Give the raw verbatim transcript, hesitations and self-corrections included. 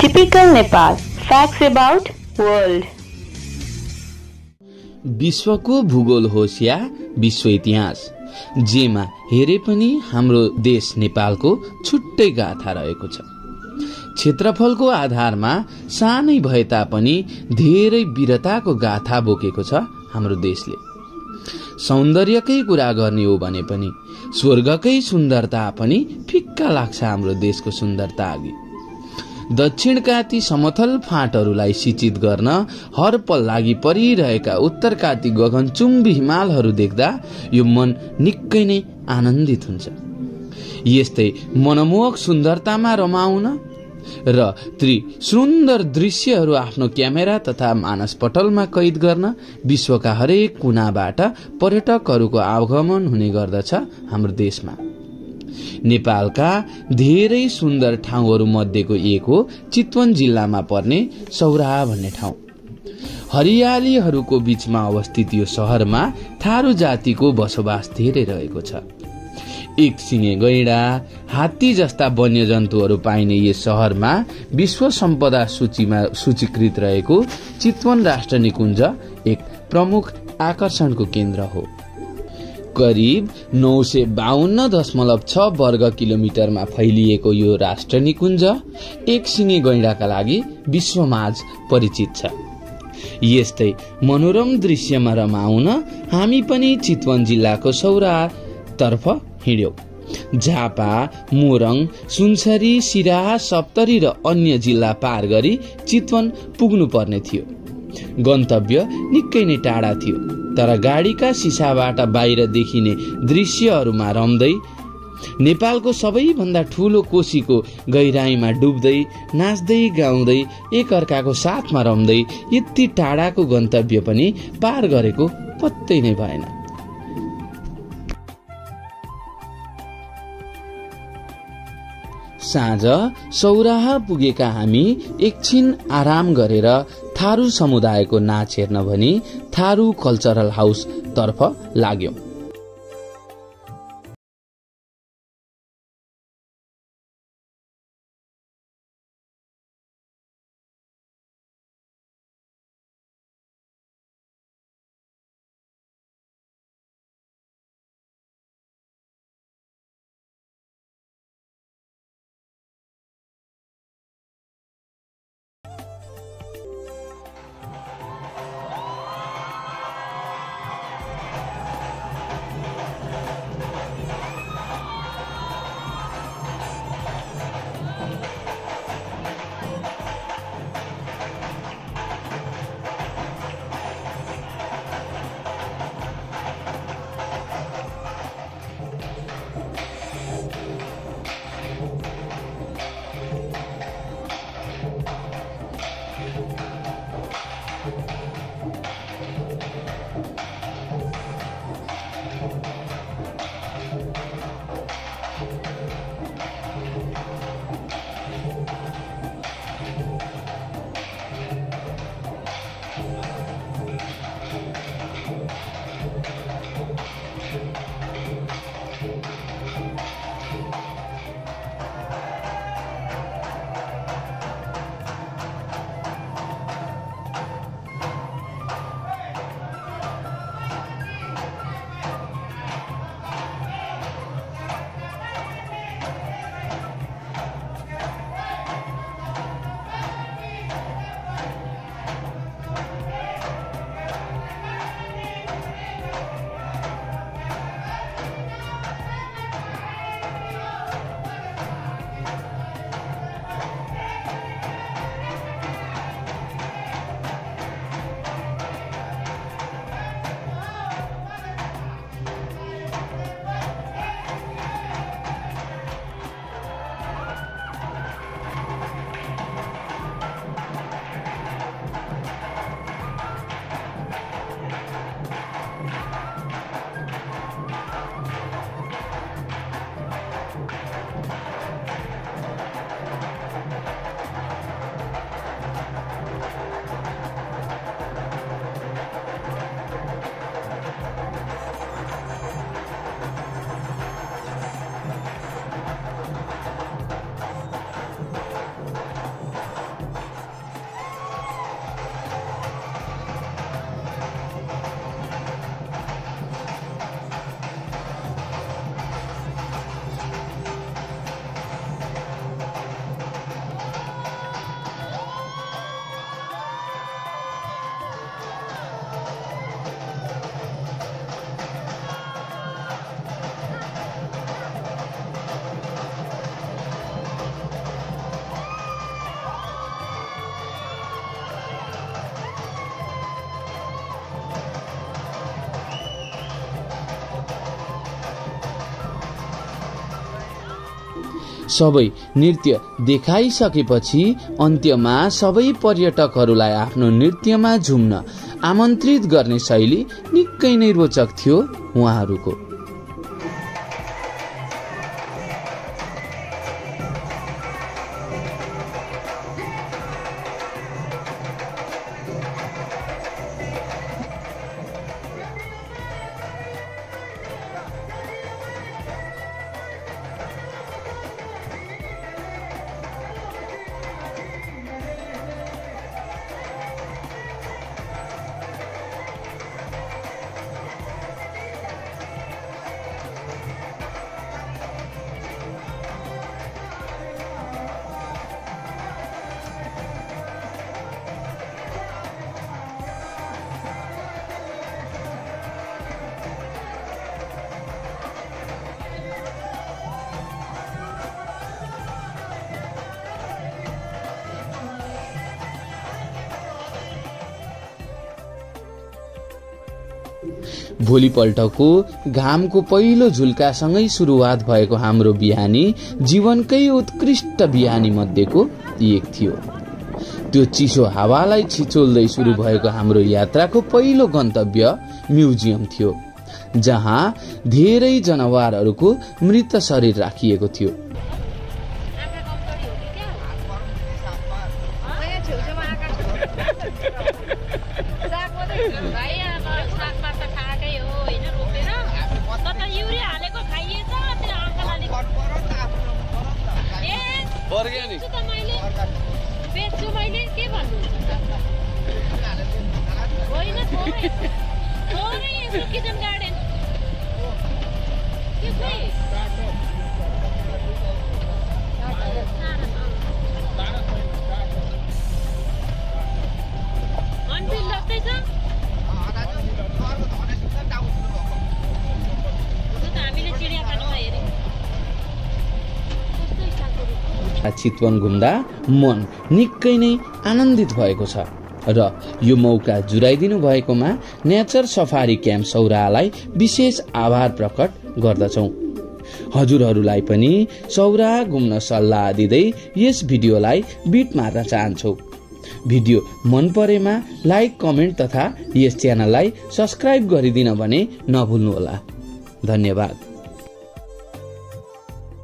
Typical Nepal. Facts about world. विश्वको भूगोल होस् या विश्व इतिहास, जेमा हेरे पनि हाम्रो देश नेपालको छुट्टै गाथा रहेको छ। क्षेत्रफलको आधारमा सानै भए तापनि धेरै वीरताको गाथा बोकेको छ हाम्रो देशले। सौन्दर्यकै कुरा गर्ने हो भने पनि स्वर्गकै सुन्दरता पनि फिक्का लाग्छ हाम्रो देशको सुन्दरता अघि। दक्षिणका ती समथल फाँटहरूलाई सिंचित गर्न हर पल लागि परिरहेका उत्तरका ती गगनचुम्बी हिमालहरू देख्दा यो मन निकै नै आनन्दित हुन्छ। यस्तै मनमोहक सुन्दरतामा रमाउन र ती सुन्दर दृश्यहरू आफ्नो क्यामेरा तथा मानसपटलमा कैद गर्न विश्वका हरेक कुनाबाट पर्यटकहरूको आगमन हुने गर्दछ हाम्रो देशमा। नेपालका धेरै सुन्दर ठाउँहरू मध्येको एक हो चितवन जिल्लामा पर्ने सौराहा भन्ने ठाउँ। हरियालीहरूको बीचमा अवस्थित यो शहरमा थारू जातिको बसोबास धेरै रहेको छ। एक सिङे गैंडा, हात्ती जस्ता वन्यजन्तुहरू पाइने यस शहरमा विश्व सम्पदा सूचीमा सूचीकृत रहेको चितवन राष्ट्र निकुञ्ज एक प्रमुख आकर्षणको केन्द्र हो। करिब नौ सय बाहन्न दशमलव छ वर्ग किलोमिटरमा फैलिएको यो राष्ट्र निकुञ्ज एक सिङे गैंडाका लागि विश्वमाझ परिचित छ। यस्तै मनोरम दृश्यमा रमाउन हामी पनि चितवन जिल्लाको सौराहा तर्फ हिँड्यौं। झापा, मोरङ, सुनसरी, सिराहा, सप्तरी र अन्य जिल्ला पार गरी चितवन पुग्नु पर्ने थियो। गन्तव्य निकै नै टाढा थियो, तर गाडीका सिसाबाट बाहिर देखिने दृश्यहरूमा रम्दै नेपालको सबैभन्दा ठूलो कोशीको गहिराईमा डुब्दै नाच्दै गाउँदै एक अर्काको साथमा रम्दै यति टाढाको गन्तव्य पनि पार गरेको पत्तै नै भएन। साँझ सौराहा पुगेका हामी एकछिन आराम गरेर थारू समुदायको नाच हेर्न भनी थारू कल्चरल हाउस तर्फ लाग्यौं। सबै नृत्य देखाइसकेपछि अन्त्यमा सबै पर्यटकहरूलाई आफ्नो नृत्यमा झुम्न आमन्त्रित गर्ने शैली निकै नै रोचक थियो उहाँहरूको। भोलिपल्टको घामको पहिलो झुल्कासँगै सुरुवात भएको हाम्रो बिहानी जीवनकै उत्कृष्ट बिहानी मध्येको एक थियो। त्यो चिसो हावालाई छिचोल्दै सुरु भएको हाम्रो यात्राको पहिलो गन्तव्य म्युजियम थियो, जहाँ धेरै जनावरहरूको मृत शरीर राखिएको थियो। चितवन घुम्दा मन निकै नै आनन्दित भएको छ र यो मौका जुराइदिनु भएकोमा नेचर सफारी क्याम्प सौराहालाई विशेष आभार प्रकट गर्दछौं। हजुरहरूलाई पनि सौराहा घुम्न सल्लाह दिँदै यस भिडियोलाई बिट मार्न चाहन्छौ। भिडियो मन परेमा लाइक, कमेन्ट तथा यस च्यानललाई सब्स्क्राइब गरिदिन भने नभुल्नुहोला। धन्यवाद।